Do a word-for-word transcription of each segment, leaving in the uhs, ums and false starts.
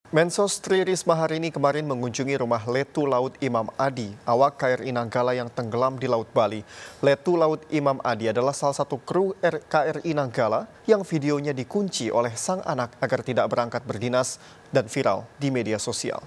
Mensos Tri Risma hari ini kemarin mengunjungi rumah Letu Laut Imam Adi, awak K R I Nanggala yang tenggelam di Laut Bali. Letu Laut Imam Adi adalah salah satu kru K R I Nanggala yang videonya dikunci oleh sang anak agar tidak berangkat berdinas dan viral di media sosial.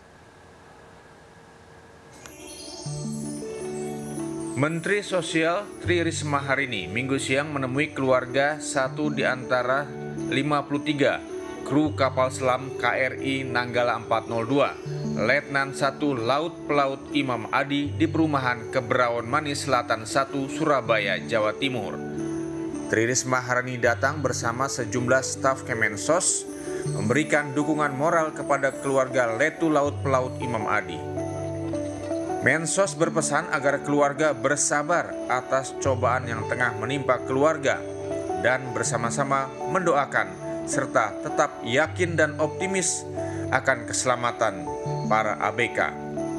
Menteri Sosial Tri Risma hari ini Minggu siang menemui keluarga satu di antara lima puluh tiga kru kapal selam K R I Nanggala empat nol dua, Letnan satu Laut Pelaut Imam Adi di perumahan Keberawan Manis Selatan satu, Surabaya, Jawa Timur. Tri Risma hari ini datang bersama sejumlah staf Kemensos memberikan dukungan moral kepada keluarga Letu Laut Pelaut Imam Adi. Mensos berpesan agar keluarga bersabar atas cobaan yang tengah menimpa keluarga dan bersama-sama mendoakan serta tetap yakin dan optimis akan keselamatan para A B K.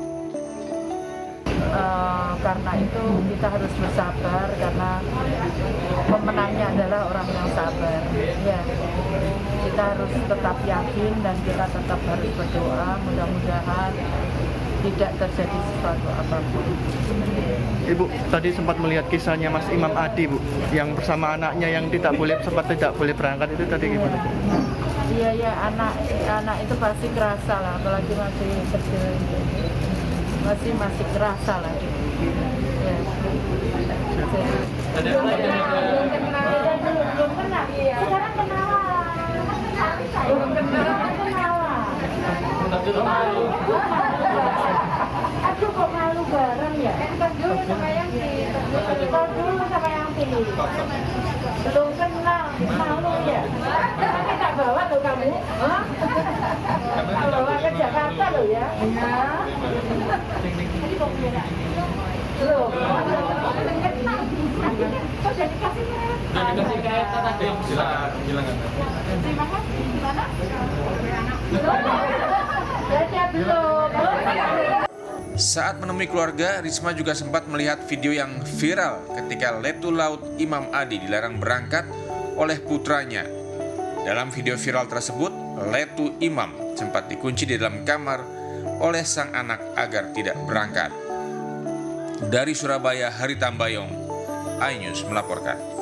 Uh, karena itu kita harus bersabar karena pemenangnya adalah orang yang sabar. Ya, kita harus tetap yakin dan kita tetap harus berdoa, mudah-mudahan tidak terjadi sesuatu apapun. Ibu tadi sempat melihat kisahnya Mas Imam Adi, Bu, yang bersama anaknya yang tidak boleh sempat tidak boleh berangkat itu tadi gimana? Iya ya, anak anak itu pasti kerasa lah, apalagi masih kecil, masih masih kerasa lah. Ya. Jadi, belum kenal, belum kenal, belum kenal. Sekarang kenalan, belum kenal, kenalan. Aduh kok malu bareng ya? Entar dulu sama yang di, entar dulu sama yang di. Belum kenal, malu ya? Tapi tak bawa tuh kamu? Hah? Bawa ke Jakarta loh ya? Iya. Belum. Kok jadi kasih kereta? Jadi kasih kereta tadi. Silakan, silakan. Terima kasih. Gimana? Belum. Ya belum. Saat menemui keluarga, Risma juga sempat melihat video yang viral ketika Letu Laut Imam Adi dilarang berangkat oleh putranya. Dalam video viral tersebut, Letu Imam sempat dikunci di dalam kamar oleh sang anak agar tidak berangkat. Dari Surabaya, Hari Tambayong, iNews melaporkan.